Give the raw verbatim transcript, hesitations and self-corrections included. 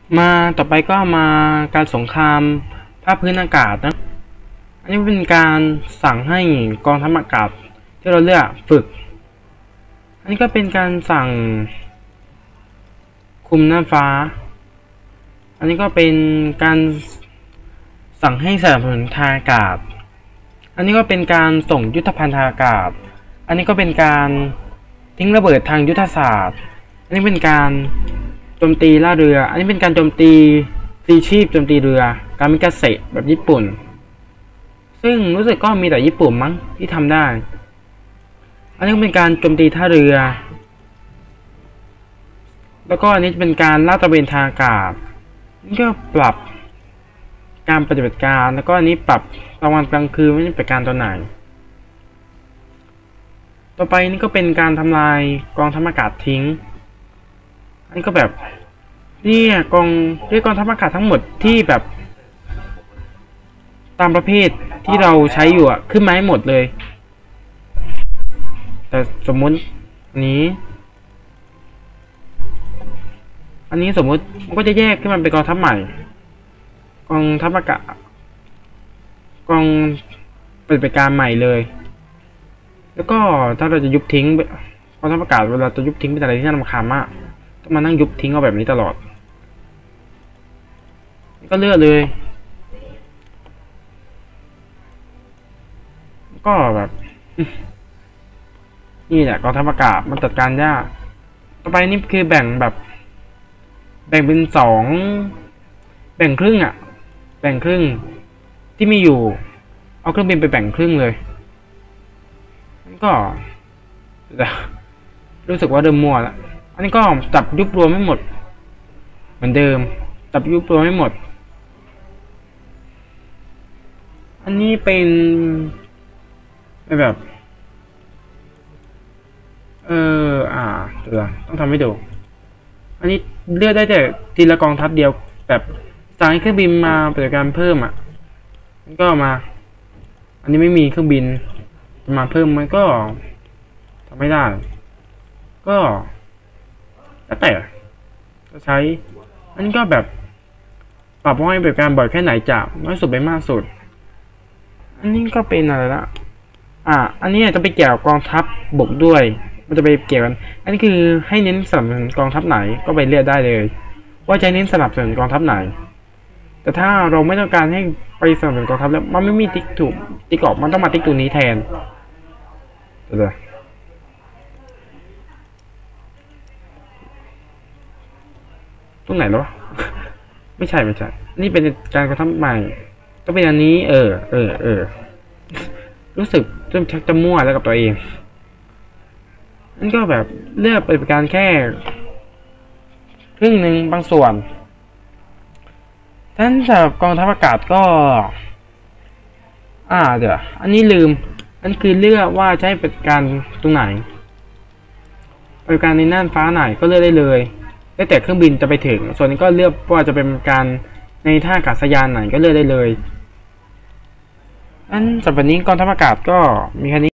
มาต่อไปก็มาการสงครามภาคพื้นอากาศนะอันนี้เป็นการสั่งให้กองทัพอากาศที่เราเลือกฝึกอันนี้ก็เป็นการสั่งคุมน่านฟ้าอันนี้ก็เป็นการสั่งให้สนับสนุนทางอากาศอันนี้ก็เป็นการส่งยุทธภัณฑ์ทางอากาศอันนี้ก็เป็นการทิ้งระเบิดทางยุทธศาสตร์อันนี้เป็นการโจมตีล่าเรืออันนี้เป็นการโจมตีตีชีพโจมตีเรือการมิกาเซะแบบญี่ปุ่นซึ่งรู้สึกก็มีแต่ญี่ปุ่นมั้งที่ทำได้อันนี้เป็นการโจมตีท่าเรือแล้วก็อันนี้เป็นการลาดตระเวนทางอากาศนี่ก็ปรับการปฏิบัติการแล้วก็อันนี้ปรับกลางวันกลางคืนไม่ใช่ปฏิบัติการตอนไหนต่อไปนี่ก็เป็นการทำลายกองทัพอากาศทิ้งอันนี้ก็แบบนี่กองเรียกกองทัพอากาศทั้งหมดที่แบบตามประเภทที่เราใช้อยู่อะขึ้นมาให้หมดเลยแต่สมมุติอันนี้อันนี้สมมุติมันก็จะแยกขึ้นมาเป็นกองทัพใหม่กองทัพอากาศกองปฏิบัติการใหม่เลยแล้วก็ถ้าเราจะยุบทิ้งกองทัพอากาศเวลาจะยุบทิ้งเป็นอะไรที่น่ารำคาญมากต้องมานั่งยุบทิ้งเอาแบบนี้ตลอดก็เลือกเลยก็แบบนี่แหละกองทัพอากาศมันจัดการยากต่อไปนี่คือแบ่งแบบแบ่งเป็นสองแบ่งครึ่งอ่ะแบ่งครึ่งที่มีอยู่เอาเครื่องบินไปแบ่งครึ่งเลยก็รู้สึกว่าเดิมมัวแล้วอันนี้ก็จับยุบรวมไม่หมดเหมือนเดิมจับยุบรวมไม่หมดอันนี้เป็นแบบเอออ่าเดี๋ยวต้องทำให้ดูอันนี้เลือกได้แต่ทีละกองทัพเดียวแบบสั่งให้เครื่องบินมาปฏิบัติการเพิ่มอ่ะมันก็มาอันนี้ไม่มีเครื่องบินมาเพิ่มมันก็ทำไม่ได้ก็แล้วแต่จะใช้อันนี้ก็แบบปรับให้ปฏิบัติการบ่อยแค่ไหนจากน้อยสุดไปมากสุดอันนี้ก็เป็นอะไรละอ่าอันนี้จะไปเกี่ยวกับกองทัพบกด้วยมันจะไปเกี่ยวกันอันนี้คือให้เน้นสนับสนุนกองทัพไหนก็ไปเลือกได้เลยว่าจะเน้นสนับสนุนกองทัพไหนแต่ถ้าเราไม่ต้องการให้ไปสนับสนุนกองทัพแล้วมันไม่มีติ๊กถูกติ๊กออกมันต้องมาติ๊กตัวนี้แทนเดี๋ยวตรงไหนแล้วไม่ใช่ไม่ใช่นี่เป็นการกระทำใหม่ก็เป็นอันนี้เออเออเออรู้สึกเริ่มชักจะมั่วแล้วกับตัวเองนั่นก็แบบเลือกปฏิบัติการแค่ครึ่งหนึ่งบางส่วนท่านสำหรับกองทัพอากาศก็อ่าเดี๋ยวอันนี้ลืมอันคือเลือกว่าใช้ปฏิบัติการตรงไหนปฏิบัติการในน่านฟ้าไหนก็เลือกได้เลยได้แต่เครื่องบินจะไปถึงส่วนนี้ก็เลือกว่าจะเป็นการในท่าอากาศยานไหนก็เลือกได้เลยอันสำหรับวันนี้กองทัพอากาศก็มีแค่นี้